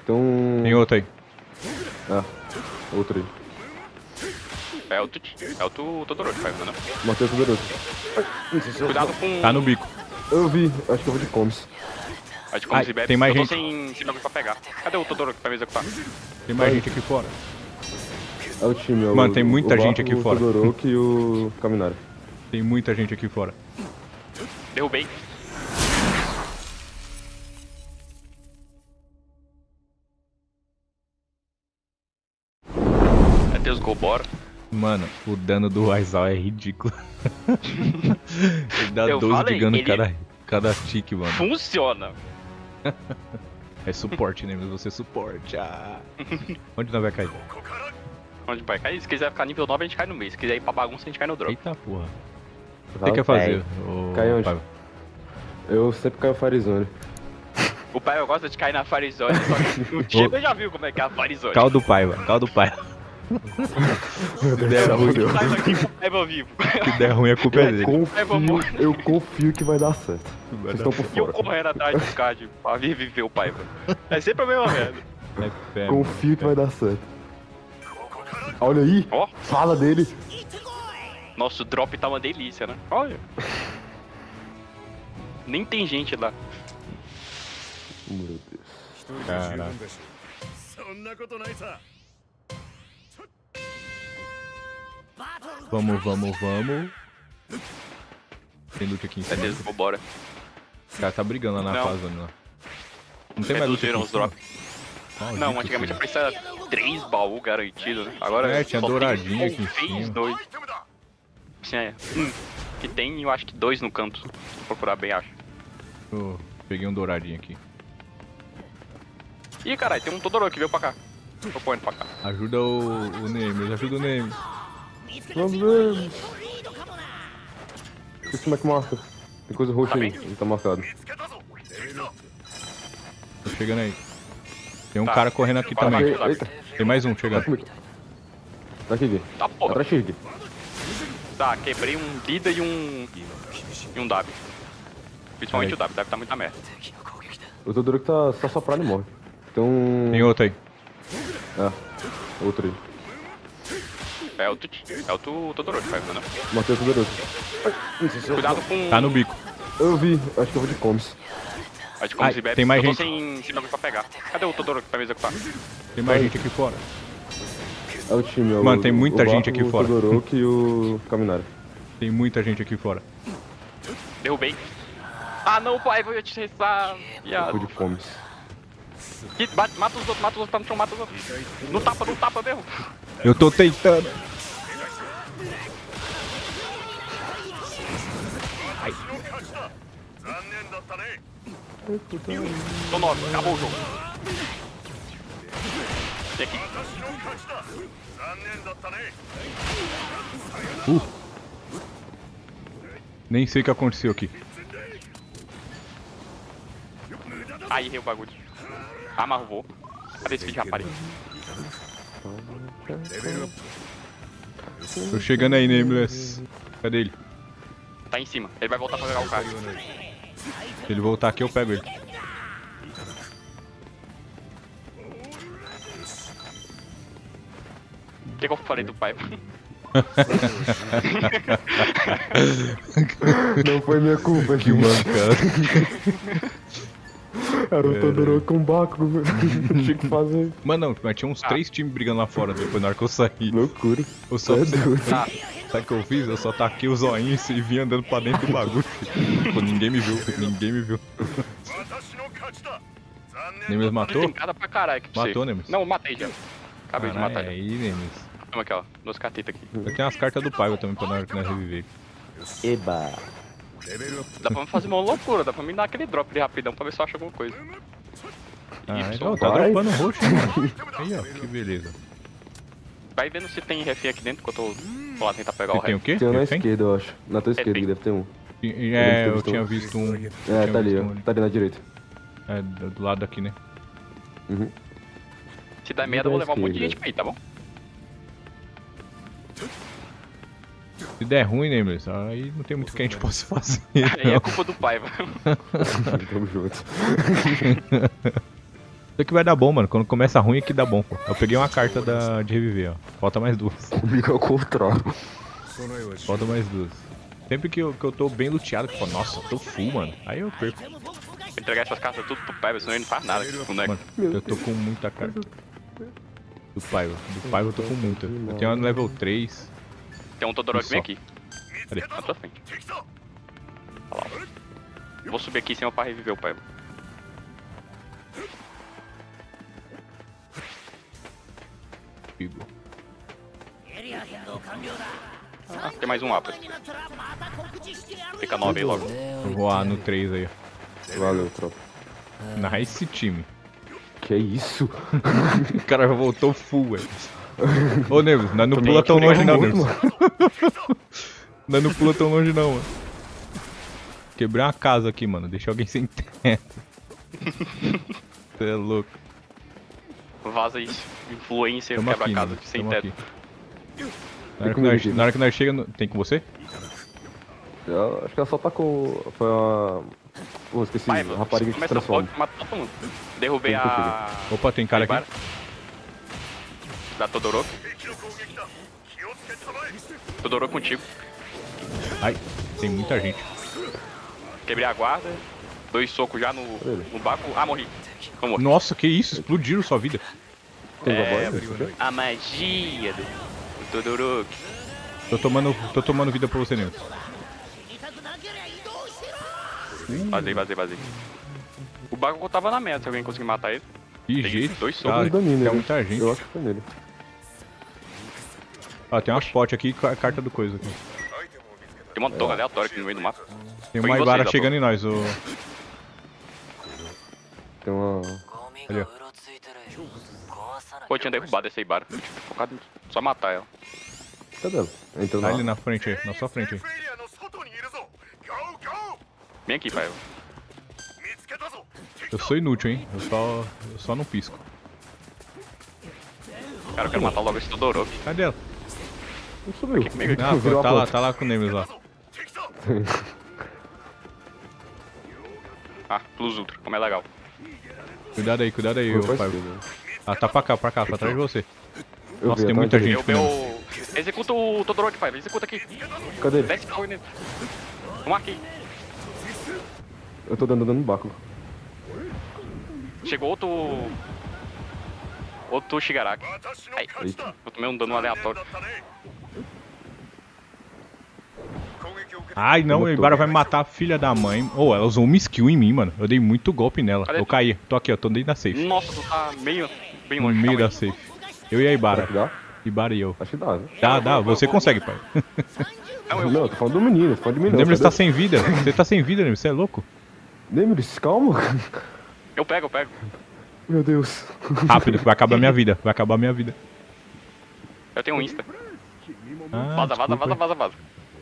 Então... Tem outro aí. Ah, outro aí. É o Todoroki, pai, não? Matei o Todoroki. Cuidado com... Tá no bico. Eu vi, acho que eu vou de comes. A gente come se bebe. tem mais eu tô gente. sem bagulho pra pegar. Cadê o Todoroki pra me executar? Tem mais gente aqui fora. É o time, é Mano, tem muita gente Bakugo, aqui fora. O Todoroki e o Kaminari. Tem muita gente aqui fora. Derrubei. É Deus Go, bora. Mano, o dano do Aizawa é ridículo. Ele dá Eu 12 falei, de dano ele- cada tique, mano. Funciona. É suporte, né? Você suporte. Ah. Onde nós vai cair? Onde vai cair? Se quiser ficar nível 9, a gente cai no meio. Se quiser ir pra bagunça, a gente cai no drop. Eita porra. O que você quer fazer? ô, Cai onde? Paiva? Eu sempre caio Farizone. O pai gosta de cair na Farizone, só que o time já viu como é que é a Farizone. Caldo Paiva, caldo Paiva. Se der ruim, Sai daqui com o Paiva vivo. se der ruim a culpa é dele. Eu confio que vai dar certo. Vocês estão por E eu fora. correndo atrás dos card pra vir viver o Paiva. É sempre a mesma merda. É fé, Confio que vai dar certo. Olha aí, Ó, fala dele. nosso drop tá uma delícia, né? Olha. Nem tem gente lá. Meu Deus. Caraca. Vamos. Tem loot aqui em É cima. Deus, vambora. O cara tá brigando lá na Não. fase, lá. Não tem mais loot aqui Reduziram em os cima? drops. Maldito, Não, antigamente filho. precisava 3 baús garantidos, né? Agora É, tinha só tem douradinho aqui em fez cima. 2. Sim, é. Que tem, eu acho que 2 no canto. Se eu procurar bem, acho. Eu peguei um douradinho aqui. Ih, caralho, tem um Todoroki, veio pra cá. Tô correndo pra cá. Ajuda o Nemes, ajuda o Nemes. Vamos ver. Esse como é que marca? Tem coisa roxa Tá aí, bem? ele tá marcado. Tô chegando aí. Tem um Tá. cara correndo aqui Bora, também. vai. Eita, Tem mais um tá chegando. comigo. Tá aqui, Gui. Tá porra. Atrás de Gui. Tá, quebrei um Dida e um W. Principalmente o W tá muita merda. O Todoroki tá soprando e morre. Então... Tem outro aí. Ah, outro aí. É o Todoroki, pai, não? Matei o Todoroki. Cuidado com... Tá no bico. Eu vi, acho que eu vou de comes. A gente come se bebe. tem mais eu tô gente. sem bagulho pra pegar. Cadê o Todoroki pra me executar? Tem mais gente aqui fora. É o time, é Mano, tem muita gente Bakugo, aqui fora. O Todoroki e o Kaminari. Tem muita gente aqui fora. Derrubei. Ah não, pai, vou te restar. Eu vou de comes. Mata os outros, tá no chão, mata os outros. No tapa mesmo. Eu tô tentando. Tô 9, acabou o jogo. Tem aqui. Nem sei o que aconteceu aqui. Aí, errei o bagulho. Amarro o voo. Cadê esse vídeo, rapaz? Tô chegando aí, Nameless. Cadê ele? Tá em cima. Ele vai voltar pra pegar o cara. Se ele voltar aqui, eu pego ele. O que eu falei do pai? Não foi minha culpa, Que mancada. Era o Todoroki com o Bakugo. Tinha que fazer. Mano, não, mas tinha uns 3 times brigando lá fora depois na hora que eu saí. Loucura. Eu só, É doido. Tá. sabe o que eu fiz? Eu só taquei o zoinho e vim andando pra dentro do bagulho. Pô, ninguém me viu, ninguém me viu. Nemes matou? Tem cara pra caralho aqui pra você. Matou, Nemes? Não, matei já. Acabei de matar já. Aí, Nemes. Toma aqui, ó. 2 cartetas aqui. Eu tenho as cartas do Paiva também pra nós reviver. Eba. Dá pra fazer uma loucura, dá pra me dar aquele drop de rapidão pra ver se eu acho alguma coisa. Ah, Y, então, tá vai. dropando roxo, mano. Aí, ó, que beleza. Vai vendo se tem refém aqui dentro enquanto eu vou lá tentar pegar o Você tem o refém. quê? Tem um na Refém? esquerda, eu acho. Na tua esquerda que deve ter um. É, eu tinha visto um. É, tá ali, ó. Tá ali na direita. É, do lado daqui, né? Uhum. Se der merda, eu vou levar um monte de gente pra aí, tá bom? Se der ruim, né, Nemes? Aí não tem muito o que a gente possa fazer. Aí é culpa do pai, velho. Tamo junto. Isso aqui vai dar bom, mano. Quando começa ruim é que dá bom, pô. Eu peguei uma carta de reviver, ó. Falta mais duas. Comigo é o contrário. Falta mais duas. Sempre que eu tô bem luteado, que eu falo, nossa, tô full, mano. Aí eu perco. Entregar essas cartas tudo pro Paiva, senão ele não faz nada com o boneco. Mano, eu tô com muita carta. Do Paiva. Do Paiva eu tô com muita. Eu tenho uma no level 3. Tem um Todoroki bem Só. aqui, Cadê? na tua frente. Olha lá. Vou subir aqui em cima pra reviver o Paiva. Pigo. Ah, tem mais um mapa. Fica 9 aí logo. Eu vou no 3 aí, ó. Valeu, tropa. Nice time. Que isso? O cara já voltou full, velho. Ô, Neves, nós não Também pula tão tinha longe não, muito, Neves. Nós não pula tão longe não, mano. Quebrei uma casa aqui, mano. Deixei alguém sem teto. Você é louco. Vaza isso. Influencer Tamo quebra aqui, a casa mano. sem Tamo teto. aqui. Na hora que nós chega, tem com você? Eu acho que ela só tá com. Foi uma. Pô, esqueci. Paiva, Rapariga que se começa transforma. pode matar todo mundo. Derrubei Tem que a... Opa, tem cara aqui. Da Todoroki. Todoroki contigo. Ai, tem muita gente. Quebrei a guarda. 2 socos já no Baco. Ah, morri. Tô morto. Nossa, que isso? Explodiram sua vida. Tem É, voz? a magia do Todoroki. Tô tomando vida pra você, Neves. Vazei. O Baco tava na meta, se alguém conseguir matar ele. Que Tem jeito. 2 Tá, socos. Domínio, tem né? muita gente. Eu acho que foi nele. Ó, tem umas potes aqui e a carta do coisa aqui. Tem uma torre aleatória aqui no meio do mapa. Tem Foi uma em vocês, Ibara a chegando em nós, ô. Tem uma. Ali, ó. Pô, eu tinha derrubado essa Ibara. Eu tinha focado em só matar ela. Cadê ela? Entrou Tá na. ali na frente aí, na sua frente aí. Vem aqui, pai. Eu sou inútil, hein? Eu só não pisco. Cara, eu quero matar logo esse Todoroki. Cadê ela? Não subiu. comigo aqui. Ah, Virou a ponte. tá lá com o Nemes lá. Ah, Plus Ultra, como é legal. Cuidado aí, Foi ô pra pai. esquerda. Ah, tá pra cá, pra trás de você. Eu Nossa, vi, tem tá muita na gente. Eu, meu... Executa o Todoroki, pai. Executa aqui. direita. Cadê ele? Desce power nele. Vamos aqui. Eu tô dando baco. Chegou outro Shigaraki. Ai, Eita. eu tomei um dano aleatório. Ai, não, Matou. o Ibara vai me matar a filha da mãe. Ô, ela usou uma skill em mim, mano. Eu dei muito golpe nela. Cadê Eu tu? caí. Tô aqui, ó. Tô dentro da safe. Nossa, tu tá bem No longe. meio calma da aí. safe. Eu e a Será Ibara. que dá? Ibara e eu. Acho que dá, né? Dá, você consegue, pai. Não, eu Não, eu tô falando do menino, tô falando de mim não. Nemesis tá cadê? sem vida. Você tá sem vida, Nemesis. Você é louco? Nemesis, calma. Eu pego. Meu Deus. Rápido, que vai acabar minha vida. Vai acabar minha vida. Eu tenho um Insta. Ah, Vaza.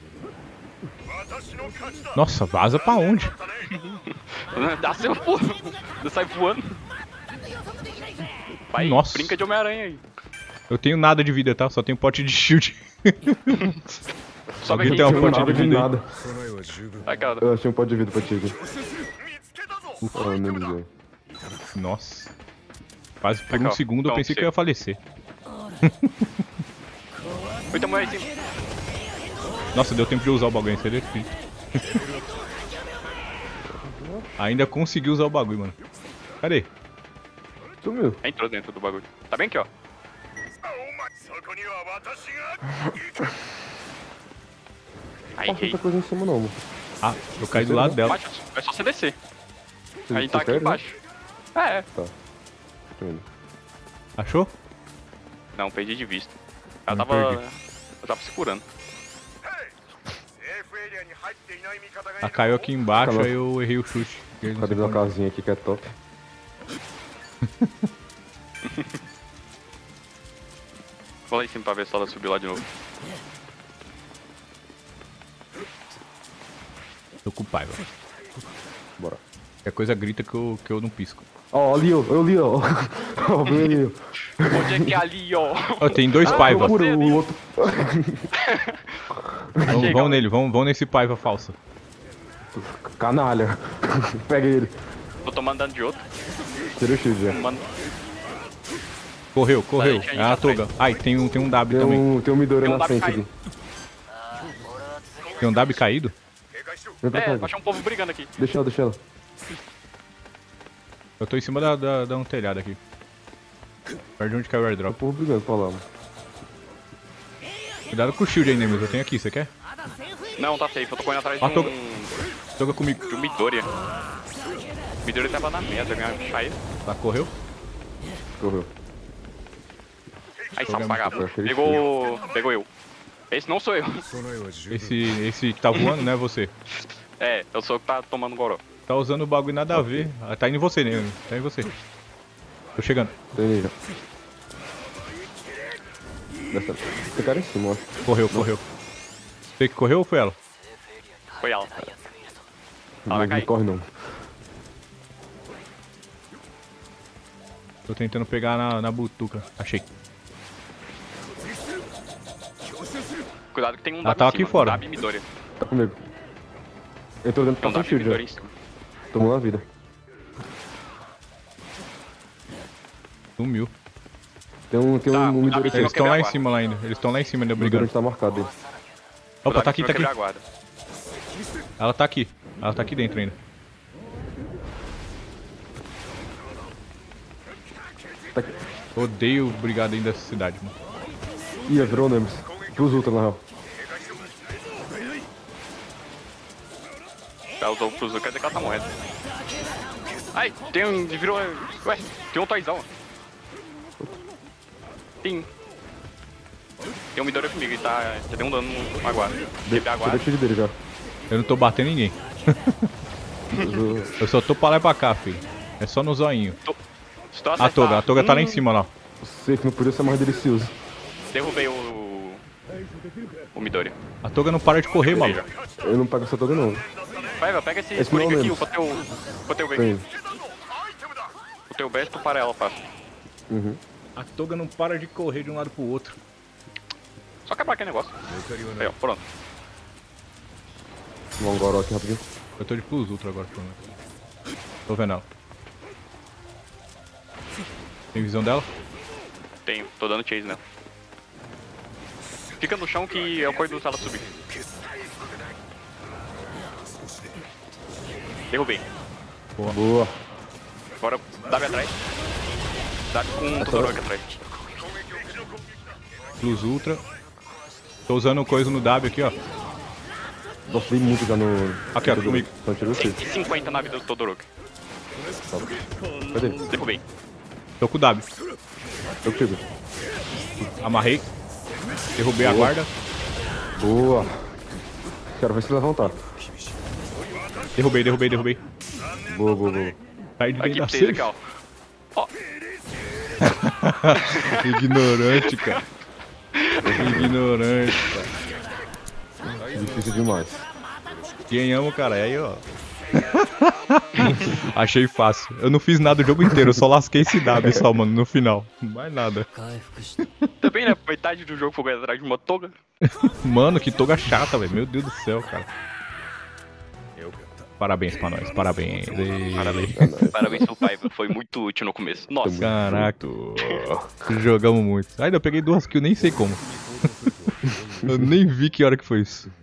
Nossa, vaza pra onde? Dá seu pulo. Sai voando. Vai, Nossa. brinca de Homem-Aranha aí. Eu tenho nada de vida, tá? Só tenho pote de shield. Sobe Alguém aqui. tem uma Não fonte nada de de vida aí? nada. Vai, cara. Eu achei um pó de vida pra ti aqui. Oh, Nemesis, velho. Nossa. Quase por Aqui, um ó. segundo eu Então, pensei que eu ia falecer. Muita mulher em cima. Nossa, deu tempo de usar o bagulho, seria difícil. Ainda consegui usar o bagulho, mano. Cadê? Sumiu. Entrou dentro do bagulho. Tá bem aqui, ó. Aí, Não rei. muita coisa em cima não, mano. Ah, eu caí do lado dela. Bate, é só você descer. A gente tá aqui quer, né? embaixo. É. Tá. Tô indo. Achou? Não, perdi de vista. Ela Não tava... perdi. Eu tava segurando. Ela caiu aqui embaixo, Calma. aí eu errei o chute. E aí não Cadê sei uma como. casinha aqui que é top? Vou lá em cima pra ver se ela subiu lá de novo. Tô com pai, velho. Bora. Qualquer coisa grita que eu não pisco. Ó, ali, ó. Eu li, ó. Ó, vem ali, ó. Onde é que é ali, ó? Ó, tem dois Paiva. Procura o outro. Achei, Vamos nele, vamos nesse Paiva falso. Canalha. Pega ele. Eu tô mandando de outro. Tirei o shield já. Mando... Correu. Deixa a gente É a atrás. Toga. Ai, tem um W também. Tem um Midori Tem um na W frente aqui. Tem um W caído? Vem pra cá. Achei um povo brigando aqui. Deixa ela. Eu tô em cima da um telhado aqui. Perto de onde caiu o Tá airdrop. porra brigando pra lá, mano. Cuidado com o shield aí, Nemesis. Eu tenho aqui, você quer? Não, tá safe. Eu tô correndo atrás de Ah, Toga. Toga comigo. de um Midoriya. O Midoriya tava na mesa, eu ia achar ele. Tá, correu? Correu. Aí, Toga é sapo vagabundo. muito Pegou eu. Esse não sou eu. Esse que tá voando não é você. É, eu sou o que tá tomando goró. Tá usando o bagulho nada a ver. Ah, tá indo em você, né? Tá em você. Tô chegando. Tem ele já. Desce. Tem cara em cima, eu acho. Correu. Você que correu ou foi ela? Foi ela. Não, vai não cair. corre não. Tô tentando pegar na butuca. Achei. Cuidado que tem um Ah, W tá em aqui cima. fora. W e Midoriya. Tá comigo. Entrou dentro Tem um do W e shield Midoriya em já. cima. Tomou na vida. Sumiu. Tem um Tá, Midori Sim, Eles eu estão quebrei lá a em guarda. cima lá ainda. Eles estão lá em cima ainda O Midori brigando. tá marcado aí. Opa, Cuidado tá aqui, que tá vai quebrar aqui. a guarda. Ela tá aqui. Ela tá aqui dentro ainda. Tá aqui. Odeio brigar dentro dessa cidade, mano. Ih, virou o Nemesis. Plus Ultra, na real. Ela usou o Cruzu, quer dizer que ela tá morrendo. Ai, tem um. Virou. Ué, tem um toizão. Tem um Midoriya comigo e tá. Já deu um dano na guarda. Quebrei a Tirei guarda. o shield dele já. Eu não tô batendo ninguém. Eu só tô pra lá e pra cá, filho. É só no zoinho. Se tu A acertar Toga tá lá em cima lá. Sei que não podia ser mais delicioso. Derrubei o Midoriya. A Toga não para de correr, maluco. Eu não pego essa toga não. Vai, pega esse Esse não é o Kuriga aqui, Nemesis. o teu B. Tem. O teu B, tu para ela, fácil. Uhum. A Toga não para de correr de um lado pro outro. Só quebrar aquele negócio. Aí, ó, pronto. Vamos um Goró aqui rapidinho. Eu tô de Plus Ultra agora, pelo menos. Tô vendo ela. Tem visão dela? Tenho, tô dando chase nela. Fica no chão que é o corpo ela subir. Derrubei. Boa. Agora W atrás. W com um Todoroki atrás. Plus Ultra. Tô usando coisa no W aqui, ó. Nossa, dei muito já no... Aqui, ó, comigo. Então tirei o shield. 150 na vida do Todoroki. Cadê? Derrubei. Tô com o W. Eu contigo. Amarrei. Derrubei a guarda. Boa. Quero ver se levantar. Derrubei. Boa. Sai de Aqui dentro pra da vocês, aqui, safe. ó. Ó, Ignorante, cara. Ignorante, cara. Difícil demais. Ganhamos, cara. Aí, ó. Achei fácil. Eu não fiz nada o jogo inteiro, eu só lasquei esse W só, mano, no final. Mais nada. também, né? Metade do jogo foi atrás de uma toga. Mano, que toga chata, velho. Meu Deus do céu, cara. Parabéns pra nós, parabéns. Parabéns pro Paiva, foi muito útil no começo. Nossa, Caraca, jogamos muito. Ainda eu peguei 2 kills, nem sei como. Eu nem vi que hora que foi isso.